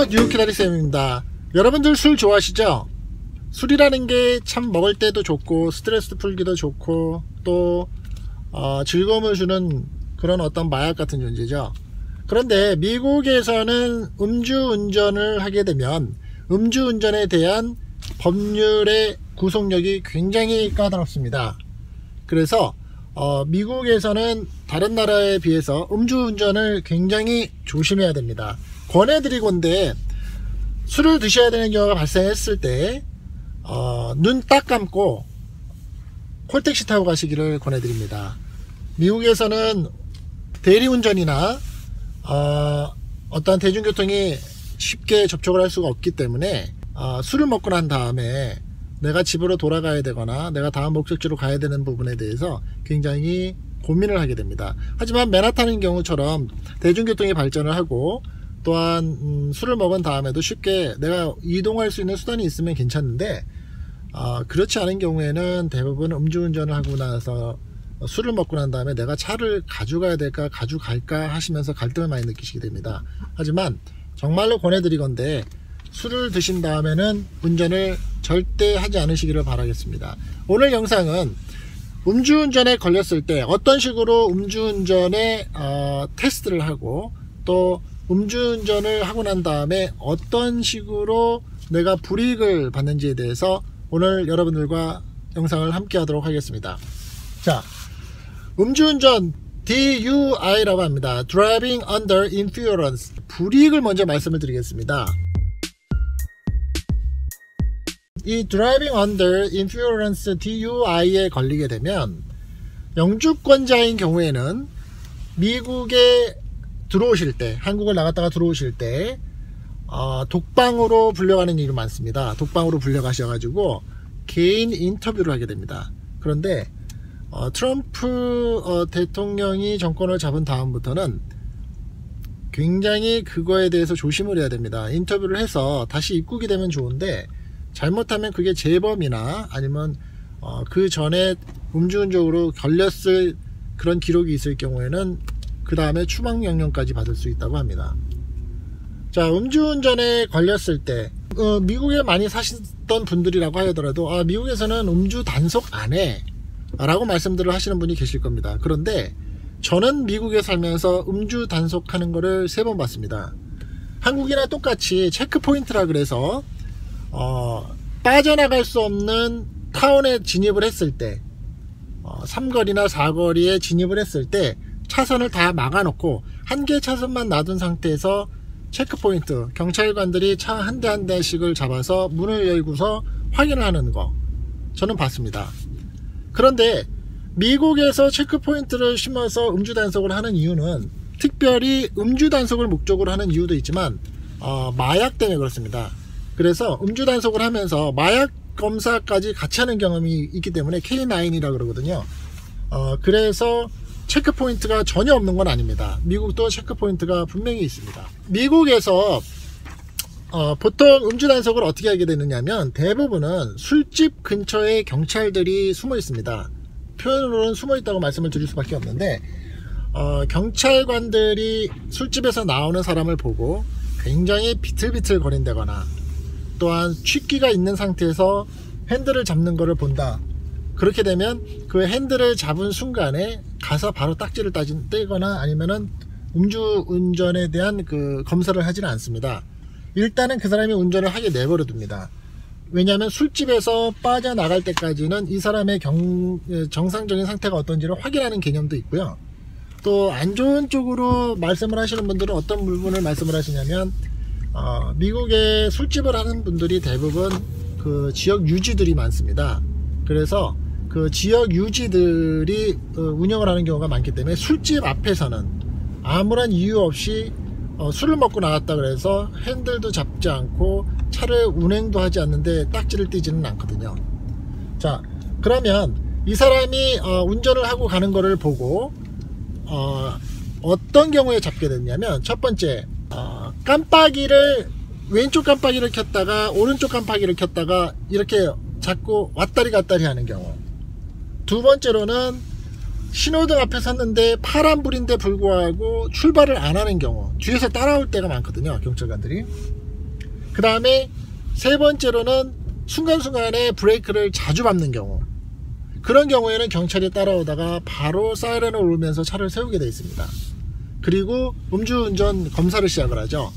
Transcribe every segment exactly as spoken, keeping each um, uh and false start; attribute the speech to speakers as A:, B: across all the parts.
A: 안녕하세요, 뉴키다리쌤입니다. 여러분들 술 좋아하시죠? 술이라는 게 참 먹을 때도 좋고 스트레스 풀기도 좋고 또 어, 즐거움을 주는 그런 어떤 마약 같은 존재죠. 그런데 미국에서는 음주운전을 하게 되면 음주운전에 대한 법률의 구속력이 굉장히 까다롭습니다. 그래서 어, 미국에서는 다른 나라에 비해서 음주운전을 굉장히 조심해야 됩니다. 권해드리건데 술을 드셔야 되는 경우가 발생했을 때 어, 눈 딱 감고 콜택시 타고 가시기를 권해드립니다. 미국에서는 대리운전이나 어, 어떠한 대중교통이 쉽게 접촉을 할 수가 없기 때문에 어, 술을 먹고 난 다음에 내가 집으로 돌아가야 되거나 내가 다음 목적지로 가야 되는 부분에 대해서 굉장히 고민을 하게 됩니다. 하지만 맨하탄의 경우처럼 대중교통이 발전을 하고 또한 음, 술을 먹은 다음에도 쉽게 내가 이동할 수 있는 수단이 있으면 괜찮은데 어, 그렇지 않은 경우에는 대부분 음주운전을 하고 나서 술을 먹고 난 다음에 내가 차를 가져가야 될까 가져갈까 하시면서 갈등을 많이 느끼시게 됩니다. 하지만 정말로 권해드리건데 술을 드신 다음에는 운전을 절대 하지 않으시기를 바라겠습니다. 오늘 영상은 음주운전에 걸렸을 때 어떤 식으로 음주운전에 어, 테스트를 하고 또 음주운전을 하고 난 다음에 어떤 식으로 내가 불이익을 받는지에 대해서 오늘 여러분들과 영상을 함께 하도록 하겠습니다. 자, 음주운전 디유아이라고 합니다. Driving Under Influence. 불이익을 먼저 말씀을 드리겠습니다. 이 Driving Under Influence 디유아이에 걸리게 되면 영주권자인 경우에는 미국에 들어오실 때, 한국을 나갔다가 들어오실 때 어, 독방으로 불려가는 일이 많습니다. 독방으로 불려가셔가지고 개인 인터뷰를 하게 됩니다. 그런데 어, 트럼프 어, 대통령이 정권을 잡은 다음부터는 굉장히 그거에 대해서 조심을 해야 됩니다. 인터뷰를 해서 다시 입국이 되면 좋은데 잘못하면 그게 재범이나 아니면 어, 그 전에 음주운전으로 걸렸을 그런 기록이 있을 경우에는 그 다음에 추방명령까지 받을 수 있다고 합니다. 자, 음주운전에 걸렸을 때 어, 미국에 많이 사시던 분들이라고 하더라도 아, 미국에서는 음주 단속 안 해 라고 말씀들을 하시는 분이 계실 겁니다. 그런데 저는 미국에 살면서 음주 단속하는 거를 세 번 봤습니다. 한국이나 똑같이 체크포인트라 그래서 어, 빠져나갈 수 없는 타운에 진입을 했을 때 어, 삼거리나 사거리에 진입을 했을 때 차선을 다 막아놓고 한 개 차선만 놔둔 상태에서 체크포인트 경찰관들이 차 한 대 한 대씩을 잡아서 문을 열고서 확인을 하는 거 저는 봤습니다. 그런데 미국에서 체크포인트를 심어서 음주단속을 하는 이유는 특별히 음주단속을 목적으로 하는 이유도 있지만 어, 마약 때문에 그렇습니다. 그래서 음주단속을 하면서 마약 검사까지 같이 하는 경험이 있기 때문에 케이 나인이라 그러거든요. 어, 그래서 체크포인트가 전혀 없는 건 아닙니다. 미국도 체크포인트가 분명히 있습니다. 미국에서 어, 보통 음주단속을 어떻게 하게 되느냐면 대부분은 술집 근처에 경찰들이 숨어 있습니다. 표현으로는 숨어 있다고 말씀을 드릴 수밖에 없는데 어, 경찰관들이 술집에서 나오는 사람을 보고 굉장히 비틀비틀 거린다거나 또한 취기가 있는 상태에서 핸들을 잡는 것을 본다. 그렇게 되면 그 핸들을 잡은 순간에 가서 바로 딱지를 따진, 떼거나 아니면은 음주운전에 대한 그 검사를 하지는 않습니다. 일단은 그 사람이 운전을 하게 내버려 둡니다. 왜냐하면 술집에서 빠져나갈 때까지는 이 사람의 경, 정상적인 상태가 어떤지를 확인하는 개념도 있고요. 또 안 좋은 쪽으로 말씀을 하시는 분들은 어떤 부분을 말씀을 하시냐면 어, 미국의 술집을 하는 분들이 대부분 그 지역 유지들이 많습니다. 그래서 그 지역 유지들이 운영을 하는 경우가 많기 때문에 술집 앞에서는 아무런 이유 없이 어, 술을 먹고 나갔다 그래서 핸들도 잡지 않고 차를 운행도 하지 않는데 딱지를 띄지는 않거든요. 자, 그러면 이 사람이 어, 운전을 하고 가는 거를 보고 어, 어떤 경우에 잡게 됐냐면 첫 번째 어, 깜빡이를 왼쪽 깜빡이를 켰다가 오른쪽 깜빡이를 켰다가 이렇게 자꾸 왔다리 갔다리 하는 경우, 두 번째로는 신호등 앞에 섰는데 파란불인데 불구하고 출발을 안 하는 경우, 뒤에서 따라올 때가 많거든요, 경찰관들이. 그 다음에 세 번째로는 순간순간에 브레이크를 자주 밟는 경우, 그런 경우에는 경찰이 따라오다가 바로 사이렌을 울리면서 차를 세우게 되어 있습니다. 그리고 음주운전 검사를 시작을 하죠.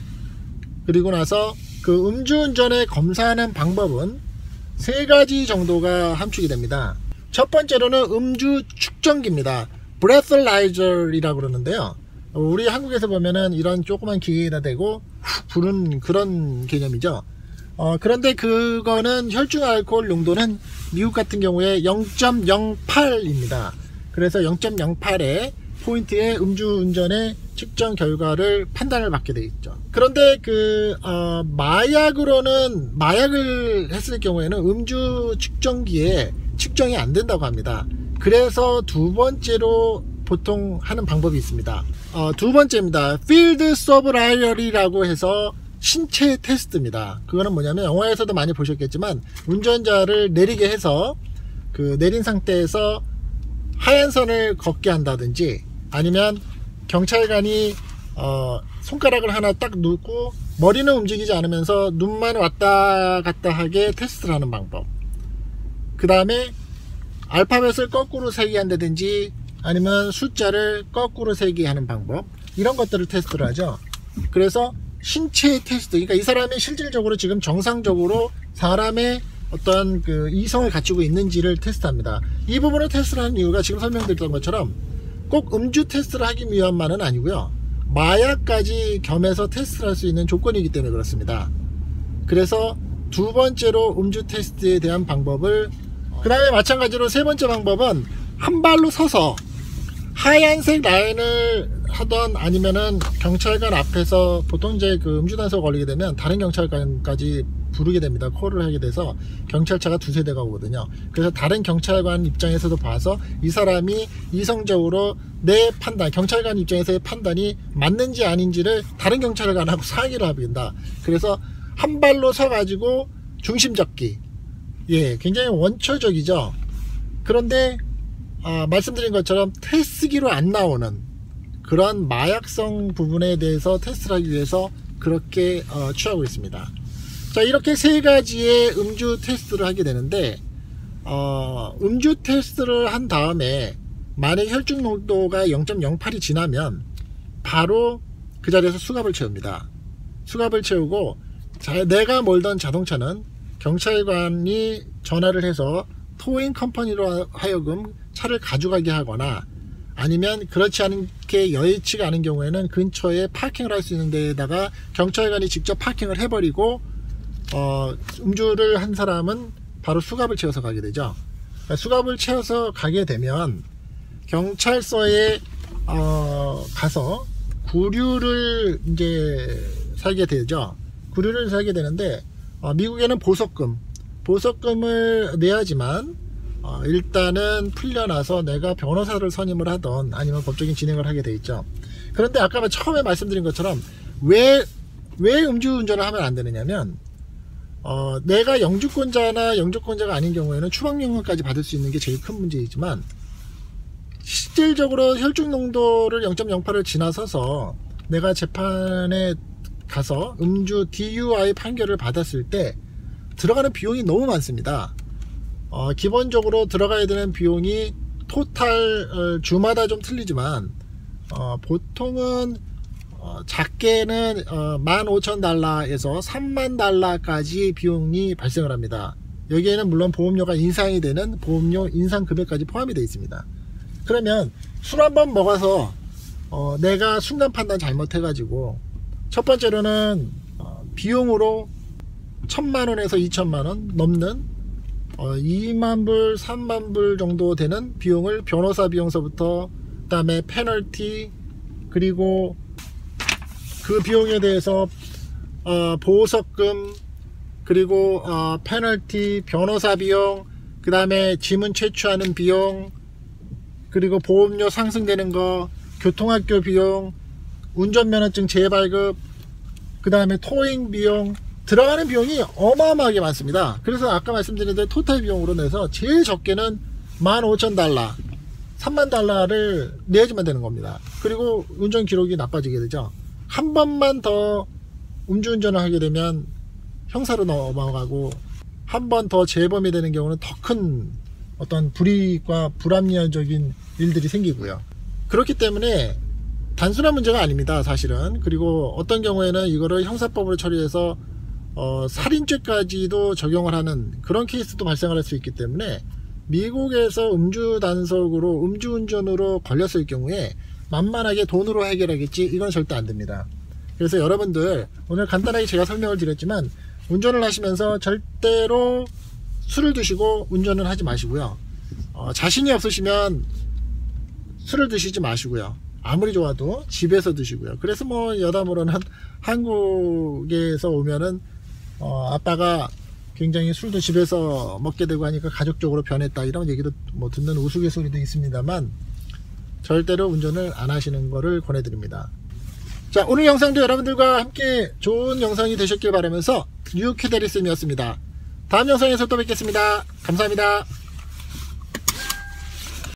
A: 그리고 나서 그 음주운전에 검사하는 방법은 세 가지 정도가 함축이 됩니다. 첫 번째로는 음주 측정기입니다. breathalyzer이라고 그러는데요. 우리 한국에서 보면은 이런 조그만 기계에다 대고 훅 부는 그런 개념이죠. 어, 그런데 그거는 혈중 알코올 농도는 미국 같은 경우에 영 점 영팔입니다. 그래서 영 점 영팔의 포인트의 음주운전의 측정 결과를 판단을 받게 되어 있죠. 그런데 그 어, 마약으로는 마약을 했을 경우에는 음주 측정기에 측정이 안 된다고 합니다. 그래서 두 번째로 보통 하는 방법이 있습니다. 어, 두 번째입니다. 필드 서브라이얼이라고 해서 신체 테스트입니다. 그거는 뭐냐면 영화에서도 많이 보셨겠지만 운전자를 내리게 해서 그 내린 상태에서 하얀 선을 걷게 한다든지, 아니면 경찰관이 어, 손가락을 하나 딱 놓고 머리는 움직이지 않으면서 눈만 왔다 갔다 하게 테스트를 하는 방법, 그 다음에 알파벳을 거꾸로 세게 한다든지 아니면 숫자를 거꾸로 세게 하는 방법, 이런 것들을 테스트를 하죠. 그래서 신체 테스트, 그러니까 이 사람이 실질적으로 지금 정상적으로 사람의 어떤 그 이성을 갖추고 있는지를 테스트합니다. 이 부분을 테스트를 하는 이유가 지금 설명드렸던 것처럼 꼭 음주 테스트를 하기 위함만은 아니고요, 마약까지 겸해서 테스트를 할 수 있는 조건이기 때문에 그렇습니다. 그래서 두 번째로 음주 테스트에 대한 방법을, 그 다음에 마찬가지로 세 번째 방법은 한 발로 서서 하얀색 라인을 하던, 아니면은 경찰관 앞에서 보통 이제 그 음주단속 걸리게 되면 다른 경찰관까지 부르게 됩니다. 콜을 하게 돼서 경찰차가 두세 대가 오거든요. 그래서 다른 경찰관 입장에서도 봐서 이 사람이 이성적으로 내 판단, 경찰관 입장에서의 판단이 맞는지 아닌지를 다른 경찰관하고 상의를 하게 된다. 그래서 한 발로 서가지고 중심 잡기, 예, 굉장히 원초적이죠. 그런데 아, 말씀드린 것처럼 테스트기로 안 나오는 그런 마약성 부분에 대해서 테스트를 하기 위해서 그렇게 어, 취하고 있습니다. 자, 이렇게 세 가지의 음주 테스트를 하게 되는데, 어, 음주 테스트를 한 다음에 만약 혈중 농도가 영 점 영팔이 지나면 바로 그 자리에서 수갑을 채웁니다. 수갑을 채우고, 자, 내가 몰던 자동차는 경찰관이 전화를 해서 토잉 컴퍼니로 하여금 차를 가져가게 하거나, 아니면 그렇지 않게 여의치가 않은 경우에는 근처에 파킹을 할 수 있는 데에다가 경찰관이 직접 파킹을 해버리고, 어, 음주를 한 사람은 바로 수갑을 채워서 가게 되죠. 그러니까 수갑을 채워서 가게 되면 경찰서에 어, 가서 구류를 이제 살게 되죠. 구류를 살게 되는데, 어, 미국에는 보석금 보석금을 내야지만 어, 일단은 풀려나서 내가 변호사를 선임을 하던 아니면 법적인 진행을 하게 돼 있죠. 그런데 아까 처음에 말씀드린 것처럼 왜, 왜 음주운전을 하면 안 되느냐면, 어, 내가 영주권자나 영주권자가 아닌 경우에는 추방명령까지 받을 수 있는 게 제일 큰 문제이지만, 실질적으로 혈중 농도를 영 점 영팔을 지나서서 내가 재판에 가서 음주 디유아이 판결을 받았을 때 들어가는 비용이 너무 많습니다. 어, 기본적으로 들어가야 되는 비용이 토탈 어, 주마다 좀 틀리지만 어, 보통은 어, 작게는 어, 만 오천 달러에서 삼만 달러까지 비용이 발생을 합니다. 여기에는 물론 보험료가 인상이 되는 보험료 인상 금액까지 포함이 되어 있습니다. 그러면 술 한 번 먹어서 어, 내가 순간 판단 잘못해 가지고 첫 번째로는 어, 비용으로 천만 원에서 이천만 원 넘는 어, 이만 불, 삼만 불 정도 되는 비용을 변호사 비용서부터, 그 다음에 페널티, 그리고 그 비용에 대해서 어, 보석금, 그리고 어, 페널티, 변호사 비용, 그 다음에 지문 채취하는 비용, 그리고 보험료 상승되는 거, 교통학교 비용, 운전면허증 재발급, 그 다음에 토잉 비용, 들어가는 비용이 어마어마하게 많습니다. 그래서 아까 말씀드린 대로 토탈 비용으로 내서 제일 적게는 만 오천 달러, 삼만 달러를 내야지만 되는 겁니다. 그리고 운전 기록이 나빠지게 되죠. 한 번만 더 음주운전을 하게 되면 형사로 넘어가고 한 번 더 재범이 되는 경우는 더 큰 어떤 불이익과 불합리적인 일들이 생기고요. 그렇기 때문에 단순한 문제가 아닙니다, 사실은. 그리고 어떤 경우에는 이거를 형사법으로 처리해서 어, 살인죄까지도 적용을 하는 그런 케이스도 발생할 수 있기 때문에 미국에서 음주 단속으로 음주운전으로 걸렸을 경우에 만만하게 돈으로 해결하겠지, 이건 절대 안 됩니다. 그래서 여러분들 오늘 간단하게 제가 설명을 드렸지만 운전을 하시면서 절대로 술을 드시고 운전을 하지 마시고요. 어, 자신이 없으시면 술을 드시지 마시고요. 아무리 좋아도 집에서 드시고요. 그래서 뭐 여담으로는 한국에서 오면은 어, 아빠가 굉장히 술도 집에서 먹게 되고 하니까 가족적으로 변했다, 이런 얘기도 뭐 듣는 우스갯소리도 있습니다만 절대로 운전을 안 하시는 거를 권해드립니다. 자, 오늘 영상도 여러분들과 함께 좋은 영상이 되셨길 바라면서 뉴캐데리쌤이었습니다. 다음 영상에서 또 뵙겠습니다. 감사합니다.